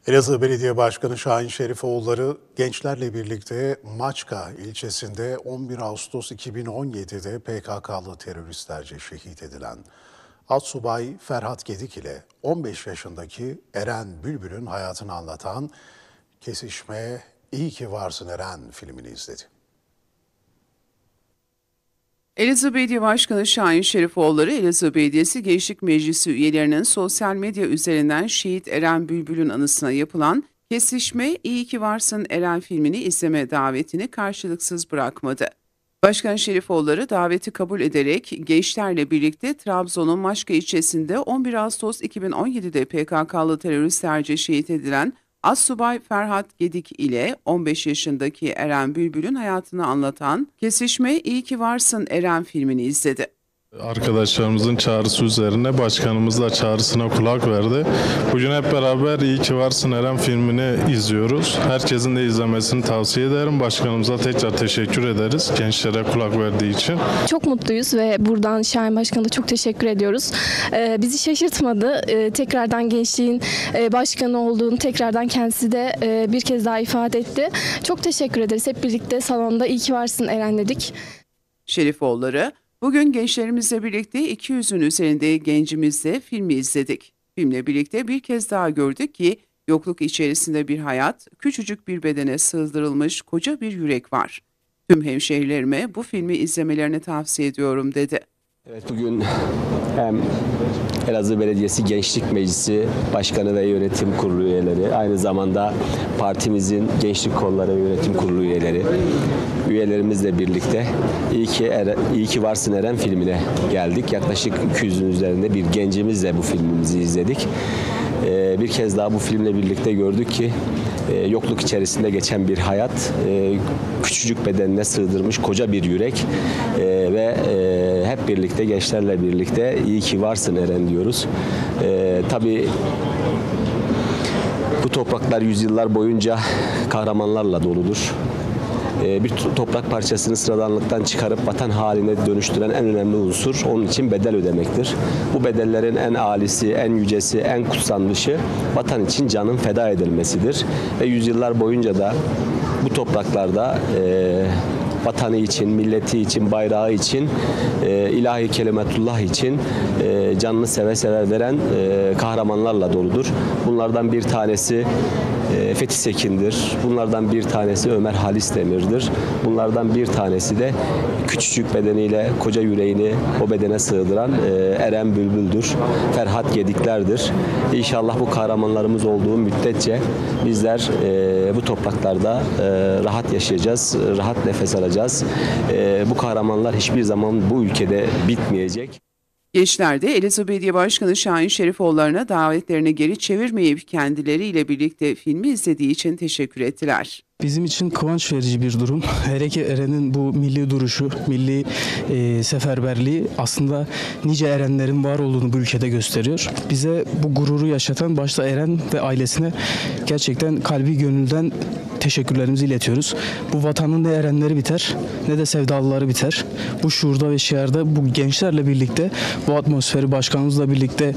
Elazığ Belediye Başkanı Şahin Şerifoğulları gençlerle birlikte Maçka ilçesinde 11 Ağustos 2017'de PKK'lı teröristlerce şehit edilen Astsubay Ferhat Gedik ile 15 yaşındaki Eren Bülbül'ün hayatını anlatan Kesişme İyi Ki Varsın Eren filmini izledi. Elazığ Belediye Başkanı Şahin Şerifoğulları, Elazığ Belediyesi Gençlik Meclisi üyelerinin sosyal medya üzerinden şehit Eren Bülbül'ün anısına yapılan Kesişme İyi Ki Varsın Eren filmini izleme davetini karşılıksız bırakmadı. Başkan Şerifoğulları daveti kabul ederek gençlerle birlikte Trabzon'un Maçka ilçesinde 11 Ağustos 2017'de PKK'lı teröristlerce şehit edilen Astsubay Ferhat Gedik ile 15 yaşındaki Eren Bülbül'ün hayatını anlatan Kesişme İyi Ki Varsın Eren filmini izledi. Arkadaşlarımızın çağrısı üzerine başkanımız da çağrısına kulak verdi. Bugün hep beraber İyi Ki Varsın Eren filmini izliyoruz. Herkesin de izlemesini tavsiye ederim. Başkanımıza tekrar teşekkür ederiz gençlere kulak verdiği için. Çok mutluyuz ve buradan Şahin Başkan'a da çok teşekkür ediyoruz. Bizi şaşırtmadı. Tekrardan gençliğin başkanı olduğunu tekrardan kendisi de bir kez daha ifade etti. Çok teşekkür ederiz. Hep birlikte salonda İyi Ki Varsın Eren dedik. Şerifoğulları, bugün gençlerimizle birlikte 200'ün üzerinde gencimizle filmi izledik. Filmle birlikte bir kez daha gördük ki yokluk içerisinde bir hayat, küçücük bir bedene sığdırılmış koca bir yürek var. Tüm hemşehrilerime bu filmi izlemelerini tavsiye ediyorum dedi. Evet, bugün hem Elazığ Belediyesi Gençlik Meclisi Başkanı ve Yönetim Kurulu üyeleri, aynı zamanda partimizin Gençlik Kolları ve Yönetim Kurulu üyelerimizle birlikte İyi Ki Varsın Eren filmine geldik. Yaklaşık 200'ün üzerinde bir gencimizle bu filmimizi izledik. Bir kez daha bu filmle birlikte gördük ki yokluk içerisinde geçen bir hayat, küçücük bedenine sığdırmış koca bir yürek ve hep birlikte gençlerle birlikte İyi Ki Varsın Eren diyoruz. Tabii bu topraklar yüzyıllar boyunca kahramanlarla doludur. Bir toprak parçasını sıradanlıktan çıkarıp vatan haline dönüştüren en önemli unsur onun için bedel ödemektir. Bu bedellerin en âlisi, en yücesi, en kutsanmışı vatan için canın feda edilmesidir. Ve yüzyıllar boyunca da bu topraklarda vatanı için, milleti için, bayrağı için, ilahi kelimetullah için canını seve seve veren kahramanlarla doludur. Bunlardan bir tanesi Fethi Sekin'dir. Bunlardan bir tanesi Ömer Halis Demir'dir. Bunlardan bir tanesi de küçücük bedeniyle koca yüreğini o bedene sığdıran Eren Bülbül'dür. Ferhat Gedikler'dir. İnşallah bu kahramanlarımız olduğu müddetçe bizler bu topraklarda rahat yaşayacağız, rahat nefes alacağız. Bu kahramanlar hiçbir zaman bu ülkede bitmeyecek. Gençler de Elazığ Belediye Başkanı Şahin Şerifoğulları'na davetlerini geri çevirmeyip kendileriyle birlikte filmi izlediği için teşekkür ettiler. Bizim için kıvanç verici bir durum. Hele ki Eren'in bu milli duruşu, milli seferberliği aslında nice Erenlerin var olduğunu bu ülkede gösteriyor. Bize bu gururu yaşatan başta Eren ve ailesine gerçekten kalbi gönülden teşekkürlerimizi iletiyoruz. Bu vatanın ne erenleri biter ne de sevdalıları biter. Bu şuurda ve şiarda bu gençlerle birlikte, bu atmosferi başkanımızla birlikte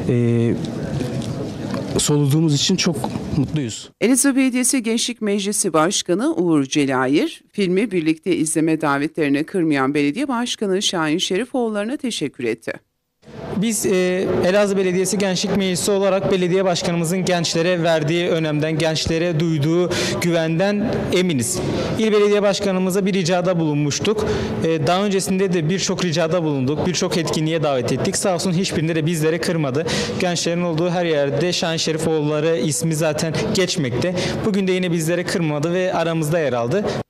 soluduğumuz için çok mutluyuz. Elazığ Belediyesi Gençlik Meclisi Başkanı Uğur Celayir, filmi birlikte izleme davetlerini kırmayan Belediye Başkanı Şahin Şerifoğulları'na teşekkür etti. Biz Elazığ Belediyesi Gençlik Meclisi olarak belediye başkanımızın gençlere verdiği önemden, gençlere duyduğu güvenden eminiz. İl Belediye Başkanımıza bir ricada bulunmuştuk. Daha öncesinde de birçok ricada bulunduk, birçok etkinliğe davet ettik. Sağ olsun hiçbirinde de bizleri kırmadı. Gençlerin olduğu her yerde Şahin Şerifoğulları ismi zaten geçmekte. Bugün de yine bizleri kırmadı ve aramızda yer aldı.